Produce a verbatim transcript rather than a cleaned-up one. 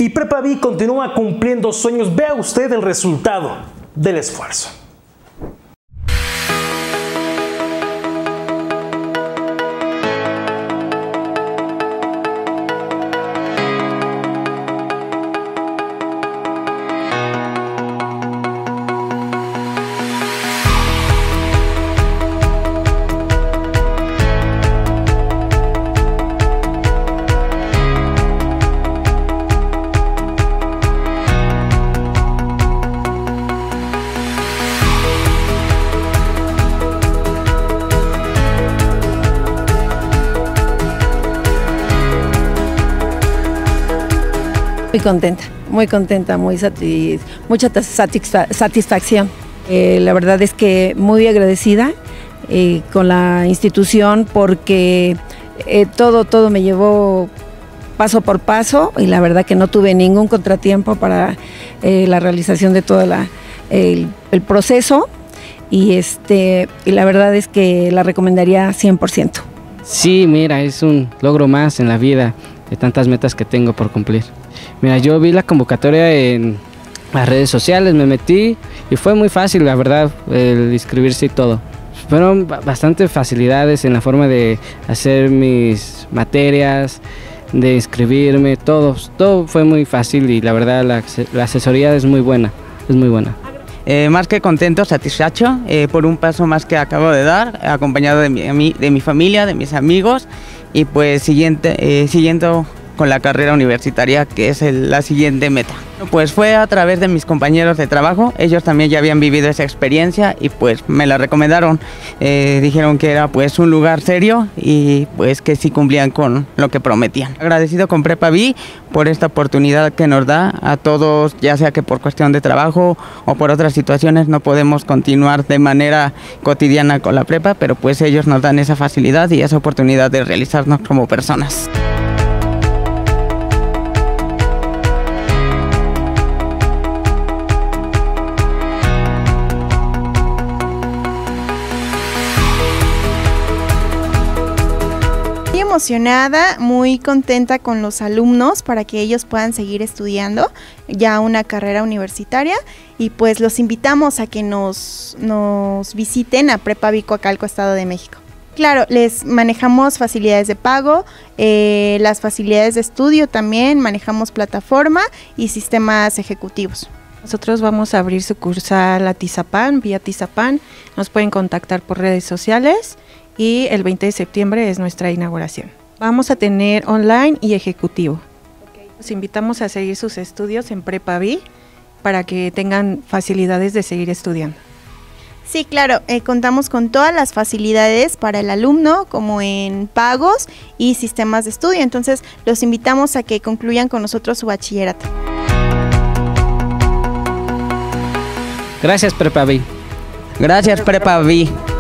Y Prepaví continúa cumpliendo sueños. Vea usted el resultado del esfuerzo. Muy contenta, muy contenta, muy satis, mucha satisfa satisfacción. Eh, la verdad es que muy agradecida eh, con la institución porque eh, todo, todo me llevó paso por paso y la verdad que no tuve ningún contratiempo para eh, la realización de todo la, el, el proceso y, este, y la verdad es que la recomendaría cien por ciento. Sí, mira, es un logro más en la vida de tantas metas que tengo por cumplir. Mira, yo vi la convocatoria en las redes sociales, me metí y fue muy fácil, la verdad, el inscribirse y todo. Fueron bastantes facilidades en la forma de hacer mis materias, de inscribirme, todo, todo fue muy fácil y la verdad la, la asesoría es muy buena, es muy buena. Eh, más que contento, satisfecho eh, por un paso más que acabo de dar, acompañado de mi, de mi familia, de mis amigos y pues siguiente, eh, siguiendo con la carrera universitaria, que es el, la siguiente meta. Pues fue a través de mis compañeros de trabajo, ellos también ya habían vivido esa experiencia y pues me la recomendaron, eh, dijeron que era pues un lugar serio y pues que sí cumplían con lo que prometían. Agradecido con Prepaví por esta oportunidad que nos da a todos, ya sea que por cuestión de trabajo o por otras situaciones no podemos continuar de manera cotidiana con la prepa, pero pues ellos nos dan esa facilidad y esa oportunidad de realizarnos como personas. Muy emocionada, muy contenta con los alumnos para que ellos puedan seguir estudiando ya una carrera universitaria y pues los invitamos a que nos, nos visiten a Prepaví Coacalco, Estado de México. Claro, les manejamos facilidades de pago, eh, las facilidades de estudio también, manejamos plataforma y sistemas ejecutivos. Nosotros vamos a abrir sucursal a Tizapán, vía Tizapán, nos pueden contactar por redes sociales y el veinte de septiembre es nuestra inauguración. Vamos a tener online y ejecutivo. Okay. Los invitamos a seguir sus estudios en Prepaví para que tengan facilidades de seguir estudiando. Sí, claro, eh, contamos con todas las facilidades para el alumno, como en pagos y sistemas de estudio, entonces los invitamos a que concluyan con nosotros su bachillerato. Gracias, Prepaví. Gracias, Prepaví.